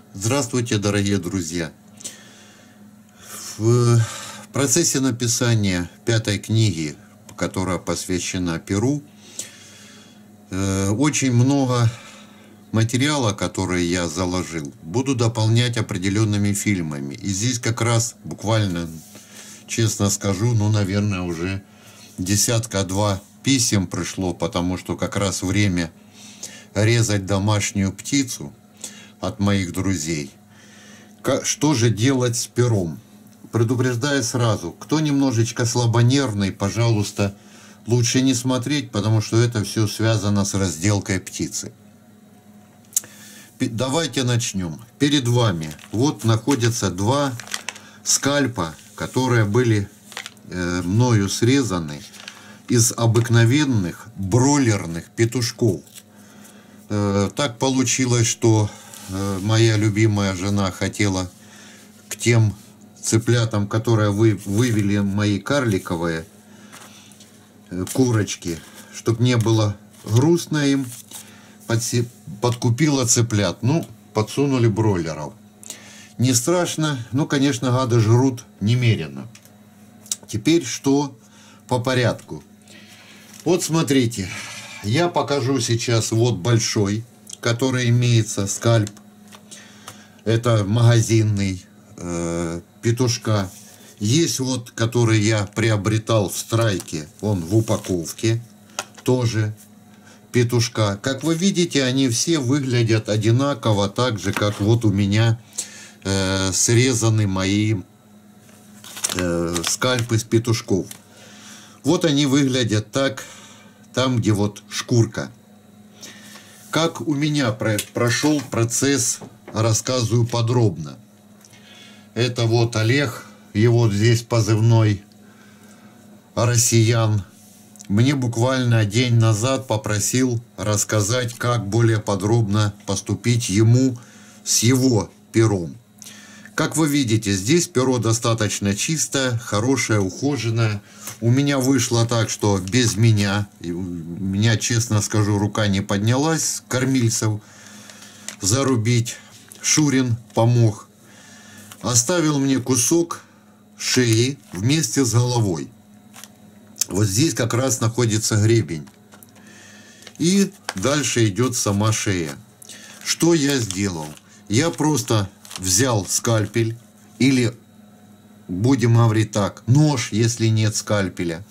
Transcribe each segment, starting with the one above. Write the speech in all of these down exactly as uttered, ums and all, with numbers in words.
Здравствуйте, дорогие друзья! В процессе написания пятой книги, которая посвящена Перу, очень много материала, который я заложил, буду дополнять определенными фильмами. И здесь как раз буквально, честно скажу, ну, наверное, уже десятка-два писем пришло, потому что как раз время резать домашнюю птицу от моих друзей. Что же делать с пером? Предупреждаю сразу, кто немножечко слабонервный, пожалуйста, лучше не смотреть, потому что это все связано с разделкой птицы. Давайте начнем. Перед вами вот находятся два скальпа, которые были э, мною срезаны из обыкновенных бройлерных петушков. Э, так получилось, что э, моя любимая жена хотела к тем цыплятам, которые вы, вывели мои карликовые э, курочки, чтобы не было грустно им, подкупила цыплят, ну, подсунули бройлеров. Не страшно, ну, конечно, гады жрут немерено. Теперь что по порядку? Вот смотрите, я покажу сейчас вот большой, который имеется скальп. Это магазинный, э, петушка. Есть вот, который я приобретал в Страйке, он в упаковке, тоже петушка. Как вы видите, они все выглядят одинаково, так же, как вот у меня э, срезаны мои э, скальпы с петушков. Вот они выглядят так, там, где вот шкурка. Как у меня про прошел процесс, рассказываю подробно. Это вот Олег, его здесь позывной «Россиян». Мне буквально день назад попросил рассказать, как более подробно поступить ему с его пером. Как вы видите, здесь перо достаточно чистое, хорошее, ухоженное. У меня вышло так, что без меня, у меня, честно скажу, рука не поднялась кормильцев зарубить. Шурин помог. Оставил мне кусок шеи вместе с головой. Вот здесь как раз находится гребень. И дальше идет сама шея. Что я сделал? Я просто взял скальпель, или, будем говорить так, нож, если нет скальпеля.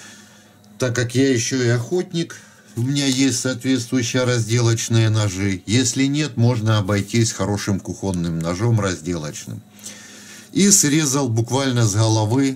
Так как я еще и охотник, у меня есть соответствующие разделочные ножи. Если нет, можно обойтись хорошим кухонным ножом разделочным. И срезал буквально с головы.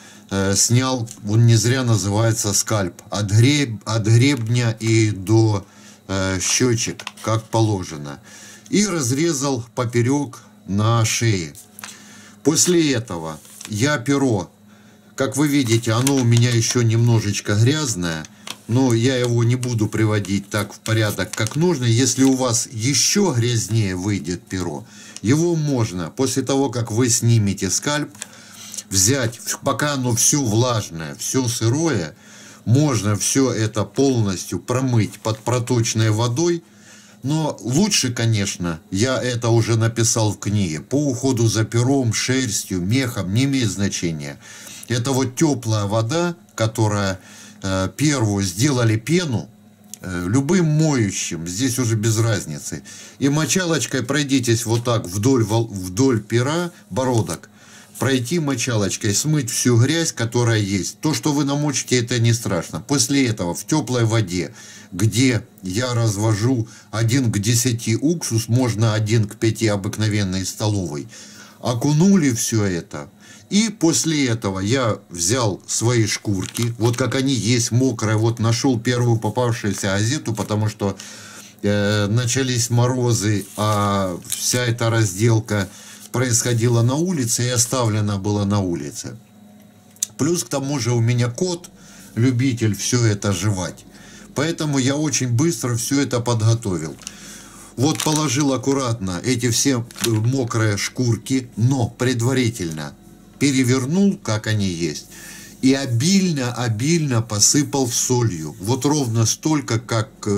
Снял, он не зря называется скальп, от, греб, от гребня и до э, щечек, как положено. И разрезал поперек на шее. После этого я перо, как вы видите, оно у меня еще немножечко грязное, но я его не буду приводить так в порядок, как нужно. Если у вас еще грязнее выйдет перо, его можно, после того, как вы снимете скальп, взять, пока оно все влажное, все сырое, можно все это полностью промыть под проточной водой. Но лучше, конечно, я это уже написал в книге, по уходу за пером, шерстью, мехом, не имеет значения. Это вот теплая вода, которая э, первую сделали пену, э, любым моющим, здесь уже без разницы. И мочалочкой пройдитесь вот так вдоль, вдоль пера, бородок. Пройти мочалочкой, смыть всю грязь, которая есть. То, что вы намочите, это не страшно. После этого в теплой воде, где я развожу один к десяти уксус, можно один к пяти обыкновенной столовой, окунули все это. И после этого я взял свои шкурки, вот как они есть, мокрые, вот нашел первую попавшуюся газету, потому что э, начались морозы, а вся эта разделка происходило на улице и оставлено было на улице. Плюс к тому же у меня кот, любитель все это жевать. Поэтому я очень быстро все это подготовил. Вот положил аккуратно эти все мокрые шкурки, но предварительно перевернул, как они есть, и обильно-обильно посыпал солью. Вот ровно столько, как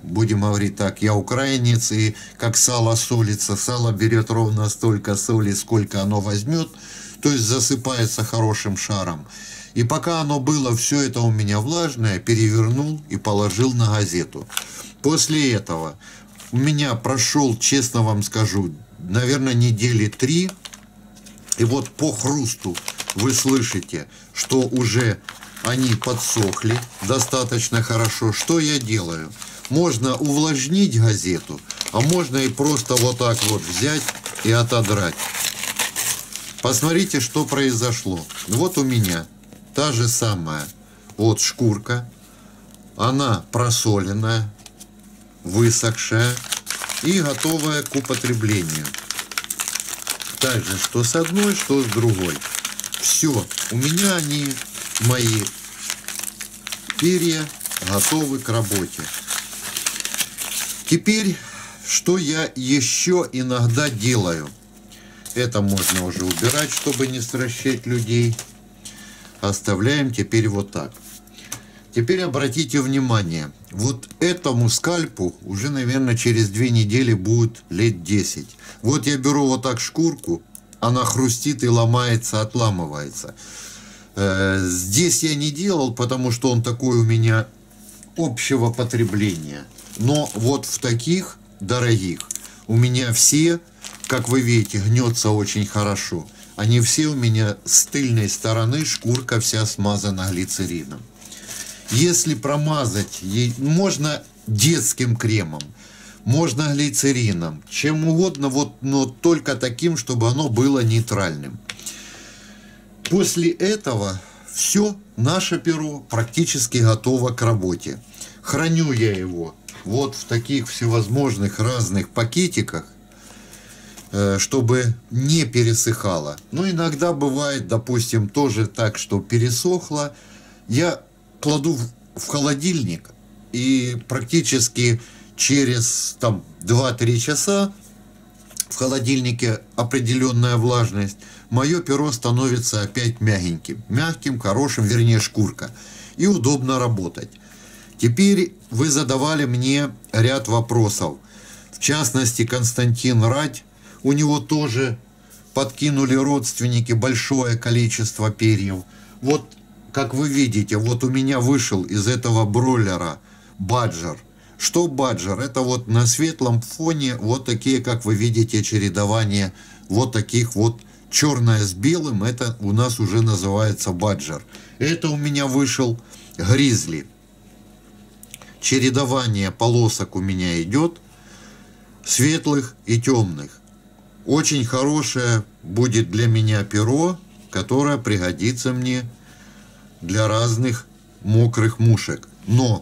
будем говорить так, я украинец, и как сало солится, сало берет ровно столько соли, сколько оно возьмет, то есть засыпается хорошим шаром. И пока оно было все это у меня влажное, перевернул и положил на газету. После этого у меня прошел, честно вам скажу, наверное, недели три. И вот по хрусту вы слышите, что уже они подсохли достаточно хорошо. Что я делаю? Можно увлажнить газету, а можно и просто вот так вот взять и отодрать. Посмотрите, что произошло. Вот у меня та же самая вот шкурка. Она просоленная, высохшая и готовая к употреблению. Так же, что с одной, что с другой. Все, у меня они, мои перья, готовы к работе. Теперь, что я еще иногда делаю. Это можно уже убирать, чтобы не стращать людей. Оставляем теперь вот так. Теперь обратите внимание, вот этому скальпу уже, наверное, через две недели будет лет десять. Вот я беру вот так шкурку, она хрустит и ломается, отламывается. Здесь я не делал, потому что он такой у меня общего потребления. Но вот в таких дорогих у меня все, как вы видите, гнется очень хорошо. Они все у меня с тыльной стороны, шкурка вся смазана глицерином. Если промазать, можно детским кремом, можно глицерином, чем угодно, вот, но только таким, чтобы оно было нейтральным. После этого все, наше перо практически готово к работе. Храню я его вот в таких всевозможных разных пакетиках, чтобы не пересыхало. Но иногда бывает, допустим, тоже так, что пересохло. Я кладу в холодильник, и практически через там два-три часа в холодильнике определенная влажность, мое перо становится опять мягеньким. Мягким, хорошим, вернее шкурка. И удобно работать. Теперь вы задавали мне ряд вопросов. В частности, Константин Радь, у него тоже подкинули родственники большое количество перьев. Вот, как вы видите, вот у меня вышел из этого бройлера баджер. Что баджер? Это вот на светлом фоне вот такие, как вы видите, чередование вот таких вот черное с белым. Это у нас уже называется баджер. Это у меня вышел гризли. Чередование полосок у меня идет, светлых и темных. Очень хорошее будет для меня перо, которое пригодится мне для разных мокрых мушек. Но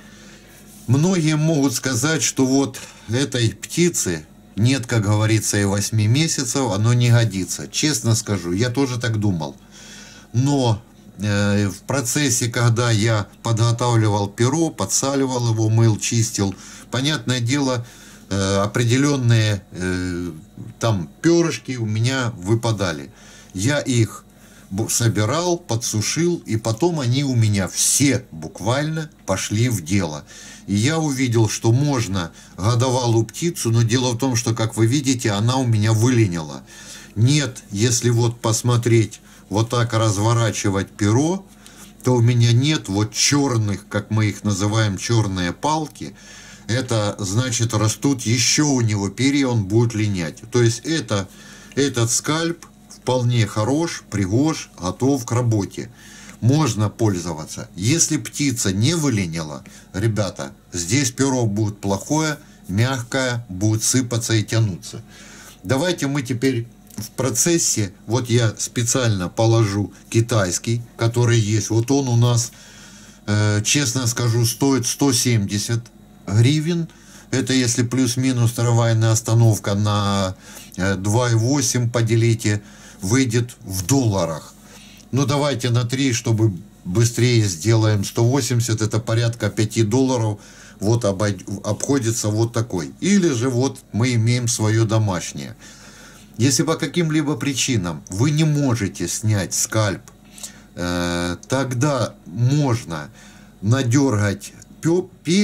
многие могут сказать, что вот этой птицы нет, как говорится, и восьми месяцев, оно не годится. Честно скажу, я тоже так думал. Но э, в процессе, когда я подготавливал перо, подсаливал его, мыл, чистил, понятное дело, э, определенные э, там перышки у меня выпадали. Я их собирал, подсушил, и потом они у меня все буквально пошли в дело. И я увидел, что можно годовалую птицу, но дело в том, что, как вы видите, она у меня выленила. Нет, если вот посмотреть, вот так разворачивать перо, то у меня нет вот черных, как мы их называем, черные палки. Это значит, растут еще у него перья, он будет линять. То есть это, этот скальп вполне хорош, пригож, готов к работе. Можно пользоваться. Если птица не выленила, ребята, здесь перо будет плохое, мягкое, будет сыпаться и тянуться. Давайте мы теперь в процессе, вот я специально положу китайский, который есть. Вот он у нас, э, честно скажу, стоит сто семьдесят гривен. Это если плюс-минус трамвайная остановка на два и восемь поделите, выйдет в долларах. Ну давайте на три, чтобы быстрее сделаем сто восемьдесят, это порядка пяти долларов. Вот обойд... обходится вот такой. Или же вот мы имеем свое домашнее. Если по каким-либо причинам вы не можете снять скальп, э, тогда можно надергать перьев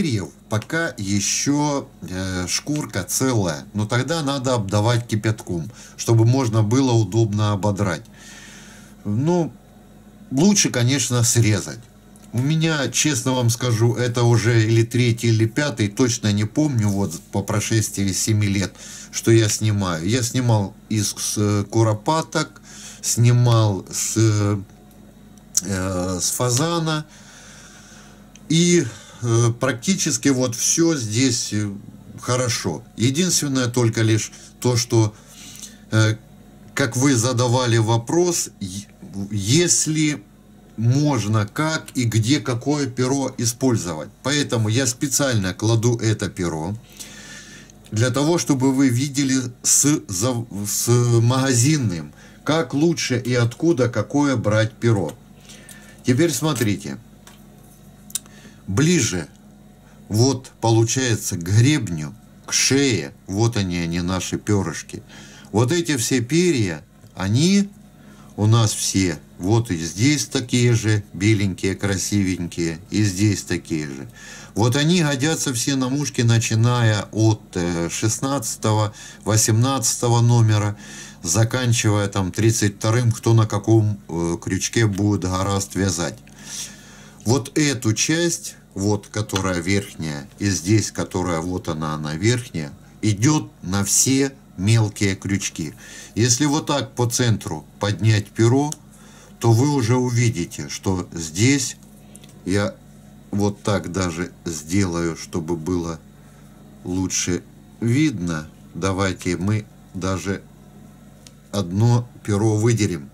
пока еще э, шкурка целая. Но тогда надо обдавать кипятком, чтобы можно было удобно ободрать. Ну, лучше, конечно, срезать. У меня, честно вам скажу, это уже или третий, или пятый, точно не помню, вот по прошествии семи лет, что я снимаю. Я снимал из с куропаток, снимал с, э, с фазана. И э, практически вот все здесь хорошо. Единственное только лишь то, что, э, как вы задавали вопрос, если можно, как и где какое перо использовать. Поэтому я специально кладу это перо, для того, чтобы вы видели с, с магазинным, как лучше и откуда какое брать перо. Теперь смотрите. Ближе, вот получается к гребню, к шее, вот они, они наши перышки. Вот эти все перья, они у нас все, вот и здесь такие же, беленькие, красивенькие, и здесь такие же. Вот они годятся все на мушке, начиная от шестнадцатого, восемнадцатого номера, заканчивая там тридцать вторым, кто на каком э, крючке будет гораст вязать. Вот эту часть, вот которая верхняя, и здесь, которая вот она, она верхняя, идет на все мелкие крючки. Если вот так по центру поднять перо, то вы уже увидите, что здесь я вот так даже сделаю, чтобы было лучше видно. Давайте мы даже одно перо выделим.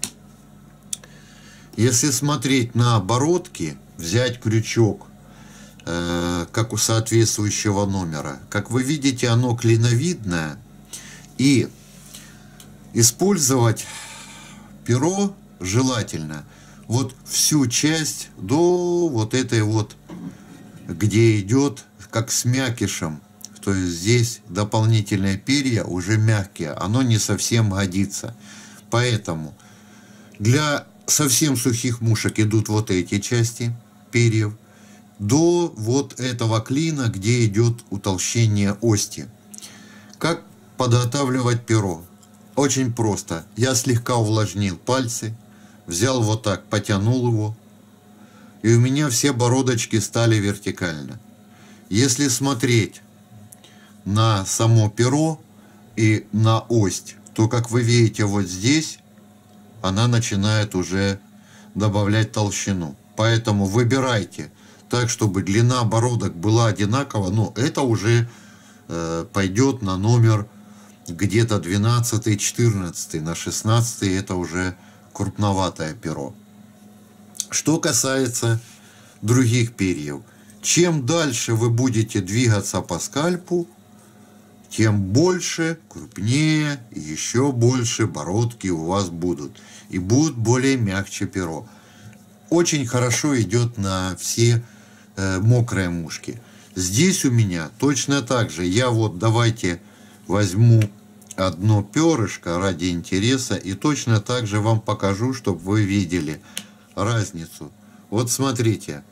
Если смотреть на оборотки, взять крючок, э, как у соответствующего номера, как вы видите, оно клиновидное, и использовать перо желательно вот всю часть до вот этой вот, где идет как с мякишем, то есть здесь дополнительные перья уже мягкие, оно не совсем годится. Поэтому для совсем сухих мушек идут вот эти части перьев до вот этого клина, где идет утолщение ости. Как подготавливать перо? Очень просто. Я слегка увлажнил пальцы, взял вот так, потянул его, и у меня все бородочки стали вертикально. Если смотреть на само перо и на ось, то, как вы видите, вот здесь она начинает уже добавлять толщину. Поэтому выбирайте так, чтобы длина бородок была одинакова. Но это уже э, пойдет на номер где-то двенадцатый, четырнадцатый, на шестнадцатый это уже крупноватое перо. Что касается других перьев, чем дальше вы будете двигаться по скальпу, тем больше, крупнее и еще больше бородки у вас будут. И будут более мягче перо. Очень хорошо идет на все э, мокрые мушки. Здесь у меня точно так же. Я вот давайте возьму одно перышко ради интереса и точно так же вам покажу, чтобы вы видели разницу. Вот смотрите.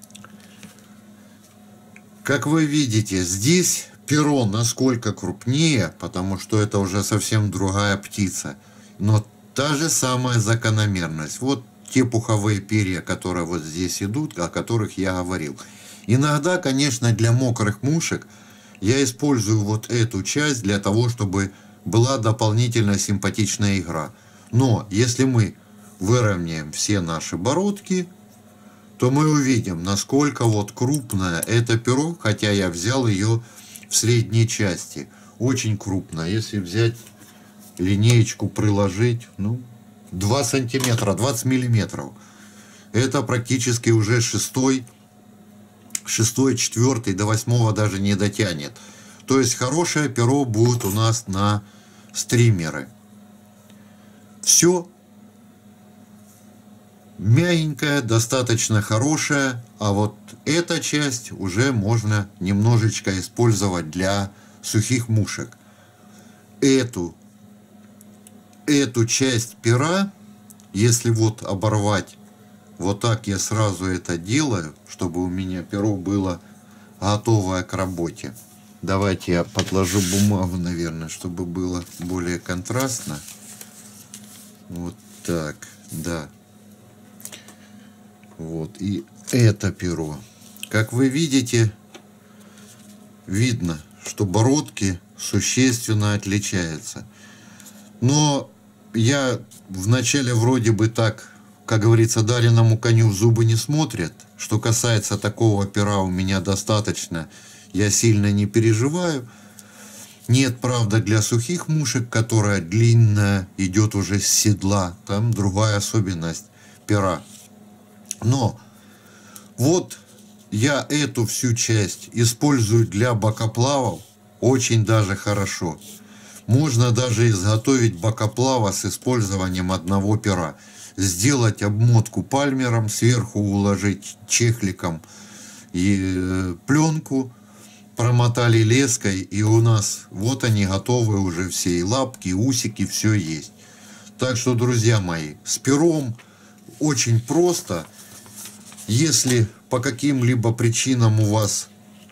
Как вы видите, здесь перо насколько крупнее, потому что это уже совсем другая птица. Но та же самая закономерность. Вот те пуховые перья, которые вот здесь идут, о которых я говорил. Иногда, конечно, для мокрых мушек я использую вот эту часть для того, чтобы была дополнительная симпатичная игра. Но если мы выровняем все наши бородки, то мы увидим, насколько вот крупное это перо, хотя я взял ее в средней части. Очень крупно. Если взять линеечку, приложить, ну, два сантиметра, двадцать миллиметров. Это практически уже шестой, шестой, четвертый, до восьмого даже не дотянет. То есть хорошее перо будет у нас на стримеры. Все мягенькая, достаточно хорошая, а вот эта часть уже можно немножечко использовать для сухих мушек. Эту, эту часть пера, если вот оборвать, вот так я сразу это делаю, чтобы у меня перо было готовая к работе. Давайте я подложу бумагу, наверное, чтобы было более контрастно. Вот так, да. Вот, и это перо. Как вы видите, видно, что бородки существенно отличаются. Но я вначале вроде бы так, как говорится, дареному коню в зубы не смотрят. Что касается такого пера, у меня достаточно, я сильно не переживаю. Нет, правда, для сухих мушек, которая длинная, идет уже с седла, там другая особенность пера. Но вот я эту всю часть использую для бокоплавов очень даже хорошо. Можно даже изготовить бокоплава с использованием одного пера. Сделать обмотку пальмером, сверху уложить чехликом и пленку, промотали леской, и у нас вот они готовы уже все, и лапки, и усики, все есть. Так что, друзья мои, с пером очень просто. Если по каким-либо причинам у вас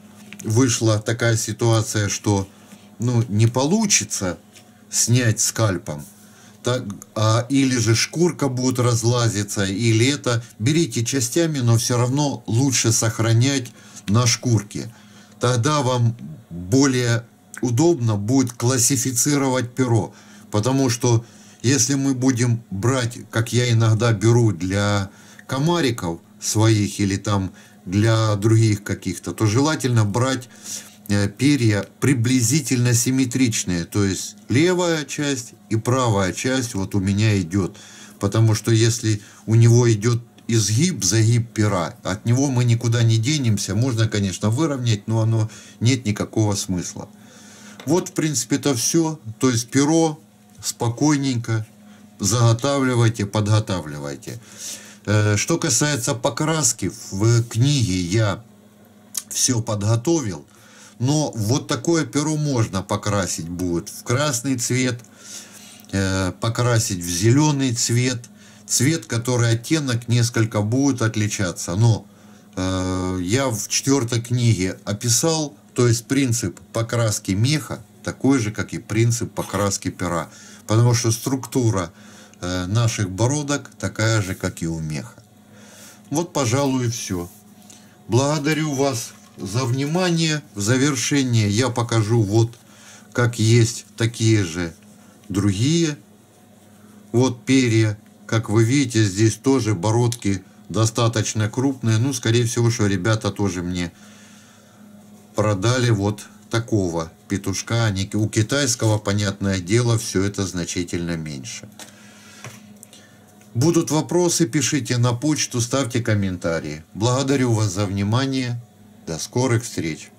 вышла такая ситуация, что ну, не получится снять скальпом, так, а, или же шкурка будет разлазиться, или это, берите частями, но все равно лучше сохранять на шкурке. Тогда вам более удобно будет классифицировать перо, потому что если мы будем брать, как я иногда беру для комариков своих или там для других каких-то, то желательно брать перья приблизительно симметричные, то есть левая часть и правая часть вот у меня идет, потому что если у него идет изгиб, загиб пера, от него мы никуда не денемся, можно, конечно, выровнять, но оно нет никакого смысла. Вот, в принципе, это все, то есть перо спокойненько заготавливайте, подготавливайте. Что касается покраски, в книге я все подготовил. Но вот такое перо можно покрасить будет в красный цвет, э, покрасить в зеленый цвет, цвет, который оттенок несколько будет отличаться. Но э, я в четвертой книге описал, то есть принцип покраски меха такой же, как и принцип покраски пера, потому что структура э, наших бородок такая же, как и у меха. Вот, пожалуй, и все. Благодарю вас за внимание. В завершение я покажу вот как есть такие же другие вот перья. Как вы видите, здесь тоже бородки достаточно крупные. Ну, скорее всего, что ребята тоже мне продали вот такого петушка. У китайского, понятное дело, все это значительно меньше. Будут вопросы, пишите на почту, ставьте комментарии. Благодарю вас за внимание. До скорых встреч!